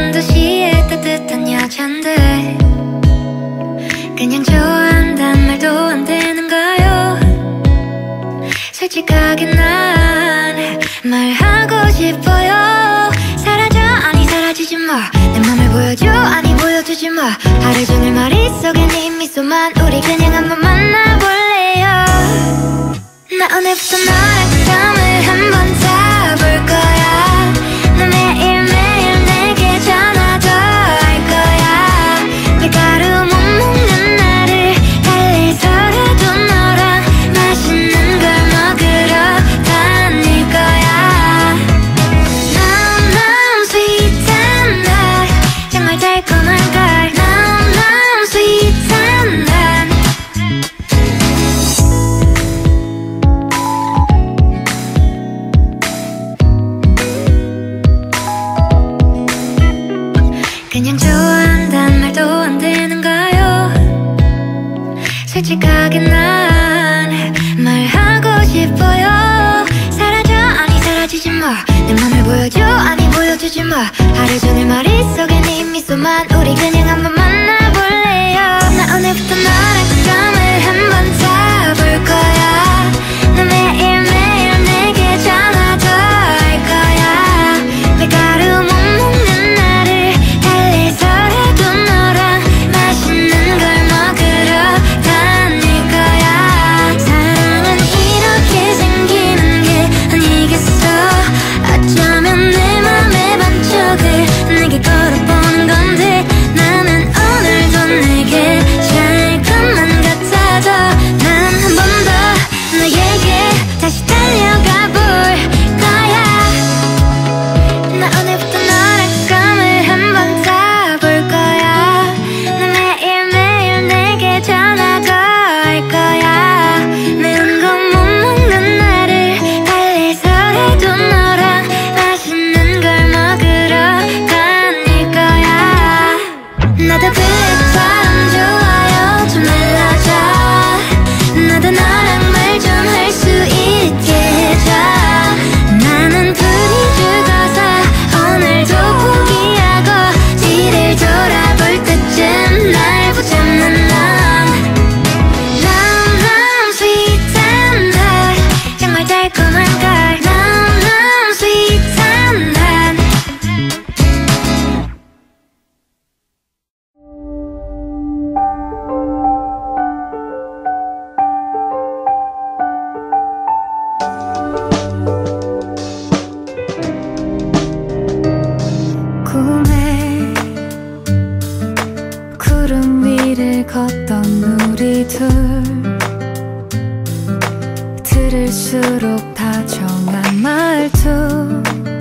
온 도시의 따뜻한 여잔데 그냥 좋아한단 말도 안 되는가요? 솔직하게 난 말하고 싶어요. 사라져 아니 사라지지 마. 내 맘을 보여줘 아니 보여주지 마. 하루 종일 머릿속에 네 미소만. 우리 그냥 한번 만나볼래요. 나 오늘부터 너랑 잠을 한번 자볼 거야. 너 매일매일 내게 전화도 할 거야. 밀가루 못 먹는 나를 달래서라도 너랑 맛있는 걸 먹으러 다닐 거야. Nom nom sweet and hot. 정말 달콤한 걸 Nom nom sweet and hot. 그냥 좋아한단 말도 안 되는가요? 솔직하게 난 말하고 싶어요. 사라져 아니 사라지지 마. 내 맘을 보여줘 아니 보여주지 마. 하루 종일 머릿속에 네 미소만. 우리 그냥 한번 만나볼래요. 나 오늘부터 너랑 잠을 한번 자볼 거야. 너 매일매일 내게 전화도 할 거야. 밀가루 못 먹는 나를 달래서라도 너랑 맛있는 걸 먹으러 다닐 거야. 사랑은 이렇게 생기는 게 아니겠어. 어쩌면 내 맘의 반쪽을 내게 걸어보는 건데 나는 오늘도 내게 잘 것만 같아도 난 한 번 더 너에게 다시 달려가 볼 거야. 나 오늘부터 너랑 꿈을 한번 자볼 거야. 너 매일매일 내게 전화도 할 거야. 매운 거 못 먹는 나를 달래서라도 너랑 맛있는 걸 먹으러 다닐 거야. 나도 그래처럼 좋아요. 좀 일러줘. 나도 너랑 말 좀 할 수 있게 해줘. 나는 불이 죽어서 오늘도 포기하고 뒤를 돌아볼 때쯤 날 붙잡는 넌 Nom nom sweet and hot. 정말 달콤한 걸 Nom nom sweet and hot. 꿈에 구름 위를 걷던 우리 둘 들을수록 다정한 말투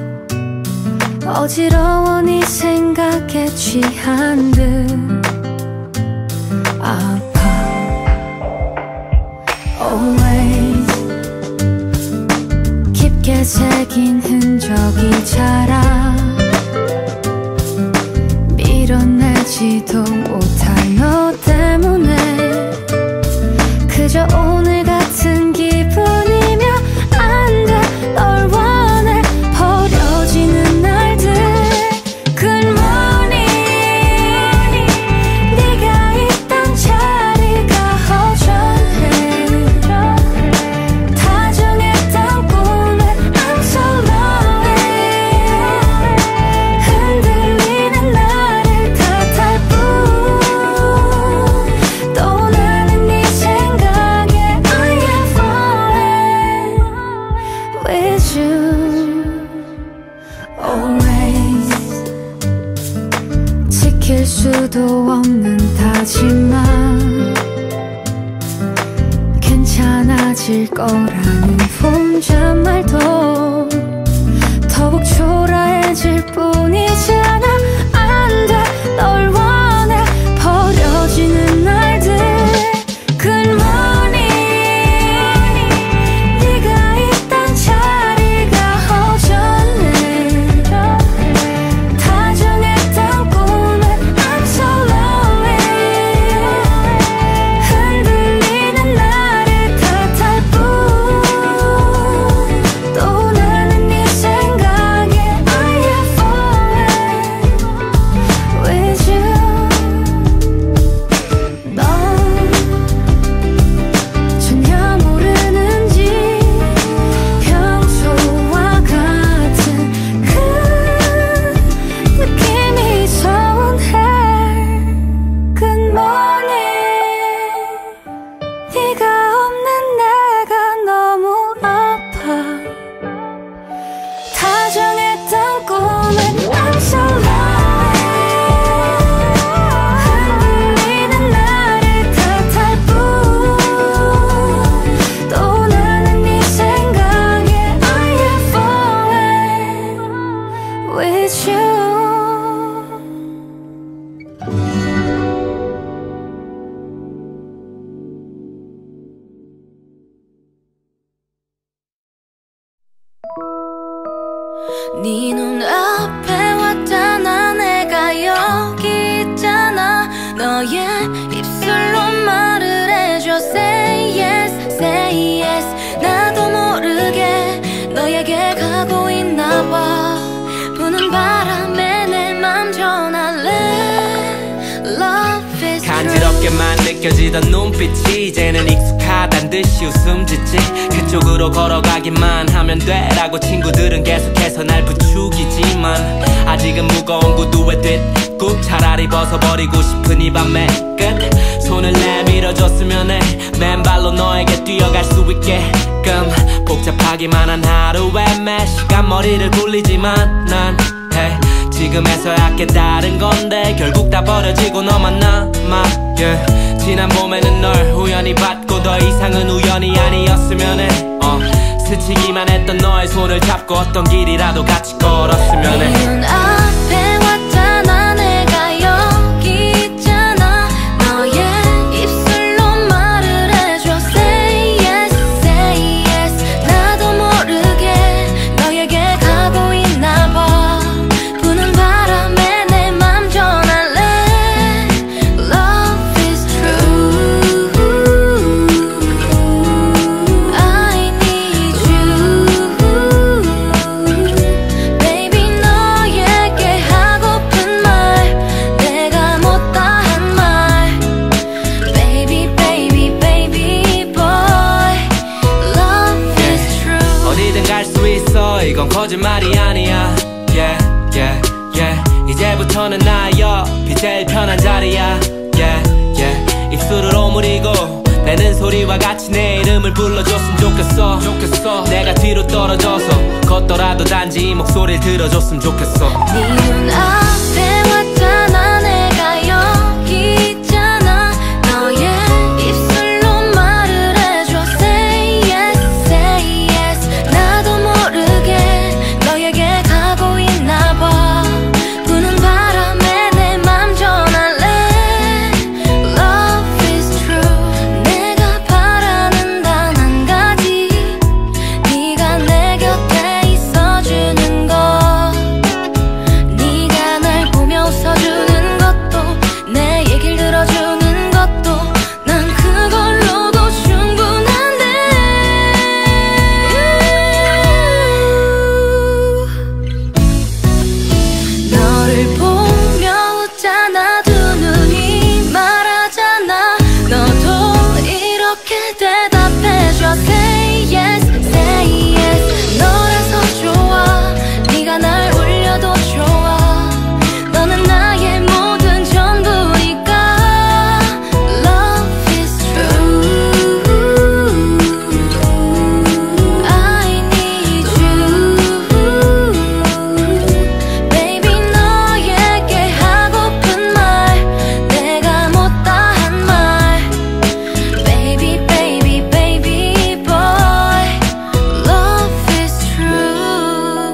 어지러워 네 생각에 취한 듯 아파 Always 깊게 새긴 흔적이 자라 밀어내지도 못할 너 때문에 그저 오늘 같은 기분이면 안 돼. 널 원해 버려지는 날들 Good morning. 네가 있던 자리가 허전해. 다정했던 꿈에 I'm so lonely. 흔들리는 나를 탓할 뿐 또 나는 네 생각에 I am falling with you always. 지킬 수도 없는 다짐만 괜찮아질 거라는 혼잣말도 더욱 초라해질 뿐이잖아. 안 돼. 널 원해 버려지는 날들 Good morning. 네가 있던 자리가 허전해. 다정했던 꿈에 I'm so lonely. 흔들리는 나를 탓할 뿐 또 나는 네 생각에 I am falling 너의 입술로 말을 해줘. Say yes, say yes. 나도 모르게 너에게 가고 있나 봐. 부는 바람에 내 맘 전할래. Love is 간지럽게만 느껴지던 눈빛이 이제는 익숙하단 듯이 웃음 짓지. 그쪽으로 걸어가기만 하면 돼라고 친구들은 계속해서 날 부추기지만 아직은 무거운 구두에 뒷굽 차라리 벗어버리고 싶은 이 밤의 끝. 손을 내밀어줬으면 해. 맨발로 너에게 뛰어갈 수 있게끔. 복잡하기만 한 하루에 매 시간 머리를 굴리지만 난 hey, 지금에서야 깨달은 건데 결국 다 버려지고 너만 남아. yeah. 지난 봄에는 널 우연히 봤고 더 이상은 우연이 아니었으면 해. 스치기만 했던 너의 손을 잡고 어떤 길이라도 같이 걸었으면 해. 네 눈 앞에 왔잖아. 내가 여기 있잖아. 너의 입술로 말을 해줘. Say yes, say yes. 나도 모르게 너에게 가고 있나 봐. 부는 바람에 내 맘 전할래. Love is true. I need you. Baby 너에게 하고픈 말 내가 못다 한 말. Baby baby baby boy. Love is true. 어디든 갈 수 있어 이건 거짓말이 아니야. yeah, yeah, yeah. 이제부터는 나의 옆이 제일 편한 자리야. yeah, yeah. 입술을 오므리고 내는 소리와 같이 내 이름을 불러줬으면 좋겠어. 내가 뒤로 떨어져서 걷더라도 단지 이 목소리를 들어줬으면 좋겠어. 네 눈 앞에 왔잖아. 내가 여기 있잖아. 너의 입술로 말을 해줘. Say yes, say yes. 나도 모르게 너에게 가고 있나 봐. 부는 바람에 내 맘 전할래. Love is true. 내가 바라는 단 한 가지. 네가 내 곁에 있어주는 것. 네가 날 보며 웃어주는 것도 내 얘길 들어주는 것도 난 그걸로도 충분한데. 너를 보며 웃잖아. 두 눈이 말하잖아. 너도 이렇게 대답해줘. Say yes, say yes. 너라서 좋아. 네가 날 울려도 좋아. 너는 나의 모든 전부니까. Love is true. I need you. Baby 너에게 하고픈 말 내가 못다 한 말. Baby baby baby boy. Love is true.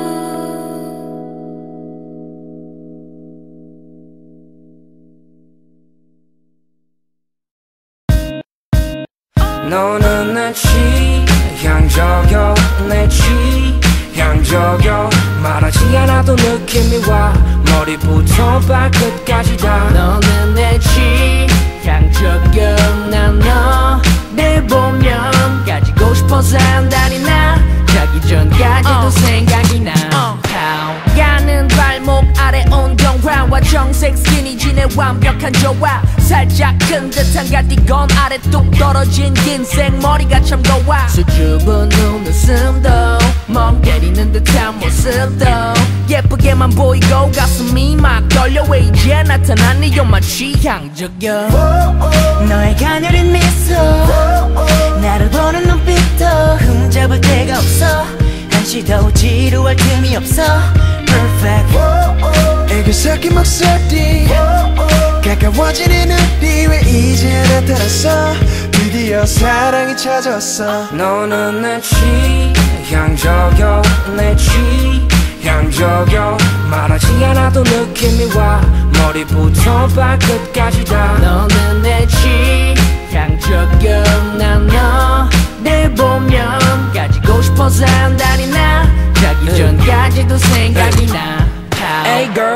너는 내 취향 저격 내 취향 저격 말하지 않아도 느낌이 와 머리부터 발끝까지 다. 너는 내 취향 저격 난 너를 보면 가지고 싶어서 한다니 나 자기 전까지도 생각이 나. 가는 발목 아래 운동화와 정색 스키니진의 완벽한 조화. 살짝 큰 듯한 가디건 아래 뚝 떨어진 긴 생머리가 참 고와. 수줍은 눈웃음도 멍 때리는 듯한 모습도 예쁘게만 보이고 가슴이 막 떨려. 왜 이제 나타난 네 요마 취향 저격. 너의 가녀린 미소 나를 보는 눈빛도 흠잡을 데가 없어. 한시도 지루할 틈이 없어. Perfect. 애교 섞인 목소리 가까워지는 우리 왜 이제 나타났어. 드디어 사랑이 찾아왔어. 너는 내 취향 저격 내 취향 저격 말하지 않아도 느낌이 와 머리부터 발끝까지 다. 너는 내 취향 저격 난 너를 보면 가지고 싶어서 한다니 나 자기 전까지도 생각이 나. Hey girl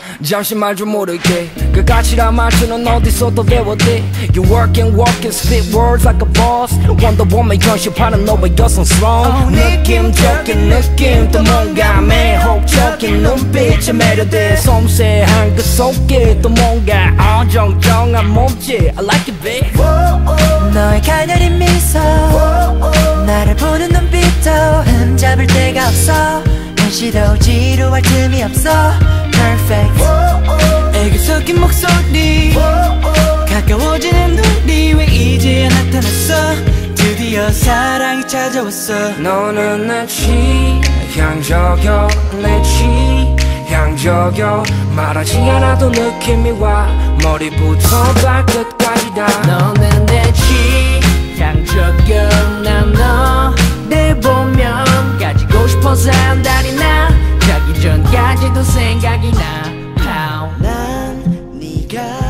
잠시 말 좀 모를게 그 가치란 말투는 어디서도 배웠대 You work and spit words like a boss Wonder Woman 현실파는 너의 여성스러운 느낌적인 느낌 또 뭔가 매혹적인 눈빛에 매료돼 섬세한 그 속에 또 뭔가 어정쩡한 몸짓 I like it babe 너의 가녀린 미소 나를 보는 눈빛도 흠잡을 데가 없어 한시도 지루할 틈이 없어 Perfect 애교 섞인 목소리 가까워지는 우리 왜 이제야 나타났어 드디어 사랑이 찾아왔어 너는 내 취향저격 내 취향저격 말하지 않아도 느낌이 와 머리부터 발끝까지 다 너는 내 취향저격 난 너를 보면 가지고 싶어서 한달이 나 자기 전까지도 생각이 나 난 네가